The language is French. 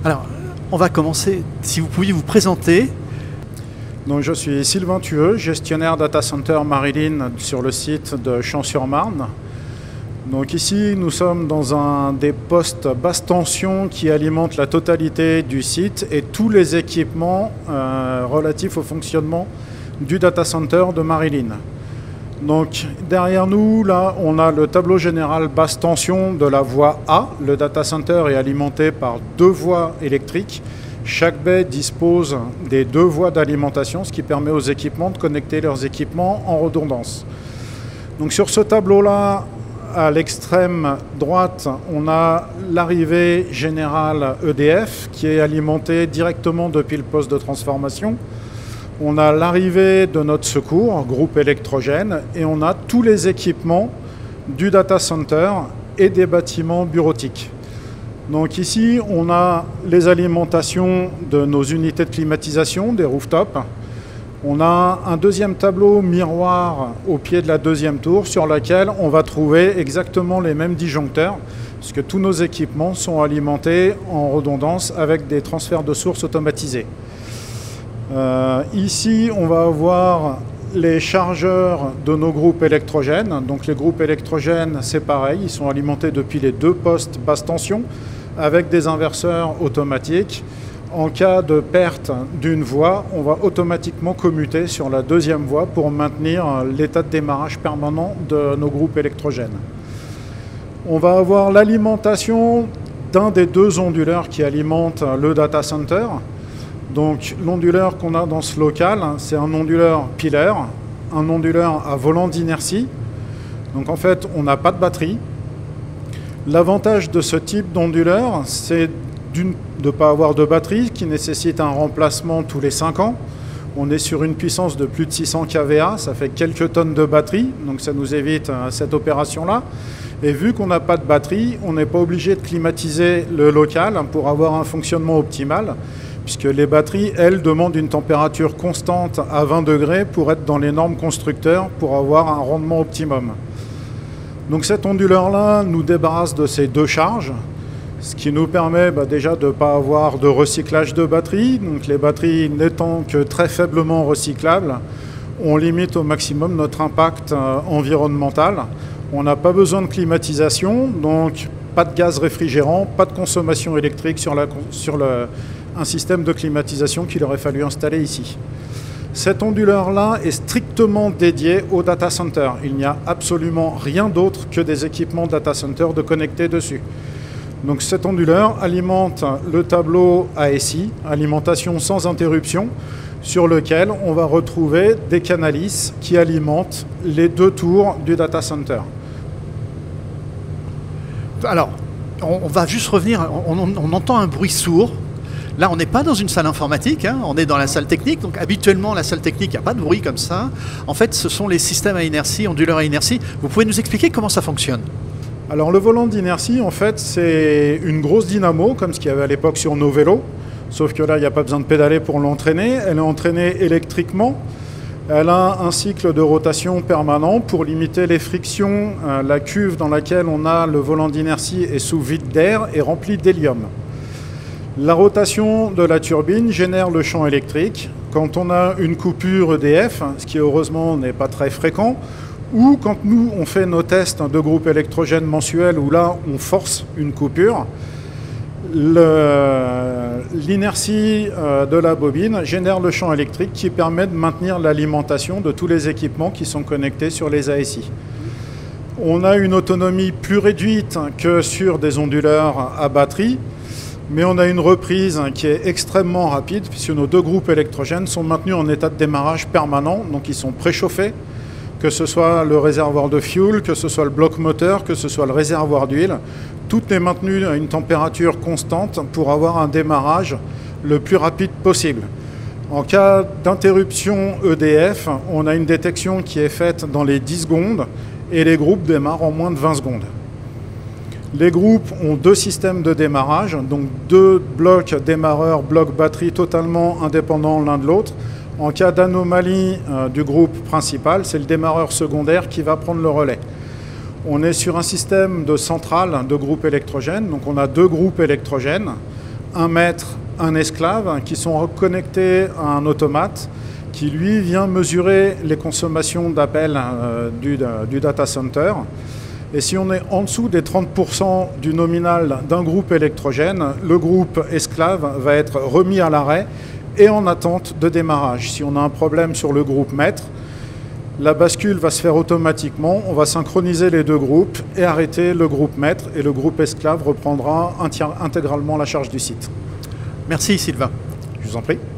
Alors, on va commencer, si vous pouviez vous présenter. Donc, je suis Sylvain Thueux, gestionnaire data center Marilyn sur le site de Champs-sur-Marne. Donc ici, nous sommes dans un des postes basse tension qui alimentent la totalité du site et tous les équipements relatifs au fonctionnement du data center de Marilyn. Donc derrière nous, là, on a le tableau général basse tension de la voie A. Le data center est alimenté par 2 voies électriques. Chaque baie dispose des 2 voies d'alimentation, ce qui permet aux équipements de connecter leurs équipements en redondance. Donc sur ce tableau-là, à l'extrême droite, on a l'arrivée générale EDF qui est alimentée directement depuis le poste de transformation. On a l'arrivée de notre secours, groupe électrogène, et on a tous les équipements du data center et des bâtiments bureautiques. Donc ici, on a les alimentations de nos unités de climatisation, des rooftops. On a un deuxième tableau miroir au pied de la 2e tour sur laquelle on va trouver exactement les mêmes disjoncteurs, puisque tous nos équipements sont alimentés en redondance avec des transferts de sources automatisés. Ici, on va avoir les chargeurs de nos groupes électrogènes. Donc les groupes électrogènes, c'est pareil, ils sont alimentés depuis les 2 postes basse tension avec des inverseurs automatiques. En cas de perte d'une voie, on va automatiquement commuter sur la 2e voie pour maintenir l'état de démarrage permanent de nos groupes électrogènes. On va avoir l'alimentation d'un des 2 onduleurs qui alimentent le data center. Donc l'onduleur qu'on a dans ce local, c'est un onduleur pilaire, un onduleur à volant d'inertie. Donc en fait, on n'a pas de batterie. L'avantage de ce type d'onduleur, c'est de ne pas avoir de batterie qui nécessite un remplacement tous les 5 ans. On est sur une puissance de plus de 600 kVA, ça fait quelques tonnes de batterie, donc ça nous évite cette opération-là. Et vu qu'on n'a pas de batterie, on n'est pas obligé de climatiser le local pour avoir un fonctionnement optimal, puisque les batteries, elles, demandent une température constante à 20 degrés pour être dans les normes constructeurs, pour avoir un rendement optimum. Donc cet onduleur-là nous débarrasse de ces 2 charges, ce qui nous permet déjà de ne pas avoir de recyclage de batteries. Donc les batteries n'étant que très faiblement recyclables, on limite au maximum notre impact environnemental. On n'a pas besoin de climatisation, donc pas de gaz réfrigérant, pas de consommation électrique sur un système de climatisation qu'il aurait fallu installer ici. Cet onduleur-là est strictement dédié au data center. Il n'y a absolument rien d'autre que des équipements data center de connecter dessus. Donc cet onduleur alimente le tableau ASI, alimentation sans interruption, sur lequel on va retrouver des Canalys qui alimentent les 2 tours du data center. Alors, on va juste revenir, on entend un bruit sourd. Là, on n'est pas dans une salle informatique, hein, on est dans la salle technique. Donc habituellement, la salle technique, il n'y a pas de bruit comme ça. En fait, ce sont les systèmes à inertie, onduleurs à inertie. Vous pouvez nous expliquer comment ça fonctionne ? Alors le volant d'inertie, en fait, c'est une grosse dynamo, comme ce qu'il y avait à l'époque sur nos vélos. Sauf que là, il n'y a pas besoin de pédaler pour l'entraîner. Elle est entraînée électriquement. Elle a un cycle de rotation permanent pour limiter les frictions. La cuve dans laquelle on a le volant d'inertie est sous vide d'air et remplie d'hélium. La rotation de la turbine génère le champ électrique. Quand on a une coupure EDF, ce qui heureusement n'est pas très fréquent, ou quand nous, on fait nos tests de groupe électrogène mensuel où là, on force une coupure, l'inertie de la bobine génère le champ électrique qui permet de maintenir l'alimentation de tous les équipements qui sont connectés sur les ASI. On a une autonomie plus réduite que sur des onduleurs à batterie, mais on a une reprise qui est extrêmement rapide puisque nos 2 groupes électrogènes sont maintenus en état de démarrage permanent, donc ils sont préchauffés, que ce soit le réservoir de fuel, que ce soit le bloc moteur, que ce soit le réservoir d'huile. Tout est maintenu à une température constante pour avoir un démarrage le plus rapide possible. En cas d'interruption EDF, on a une détection qui est faite dans les 10 secondes et les groupes démarrent en moins de 20 secondes. Les groupes ont 2 systèmes de démarrage, donc 2 blocs démarreurs, blocs batterie totalement indépendants l'un de l'autre. En cas d'anomalie du groupe principal, c'est le démarreur secondaire qui va prendre le relais. On est sur un système de centrale de groupes électrogènes, donc on a 2 groupes électrogènes. un maître, un esclave, qui sont connectés à un automate qui, lui, vient mesurer les consommations d'appel du data center. Et si on est en dessous des 30% du nominal d'un groupe électrogène, le groupe esclave va être remis à l'arrêt et en attente de démarrage. Si on a un problème sur le groupe maître, la bascule va se faire automatiquement, on va synchroniser les deux groupes et arrêter le groupe maître, et le groupe esclave reprendra intégralement la charge du site. Merci Sylvain. Je vous en prie.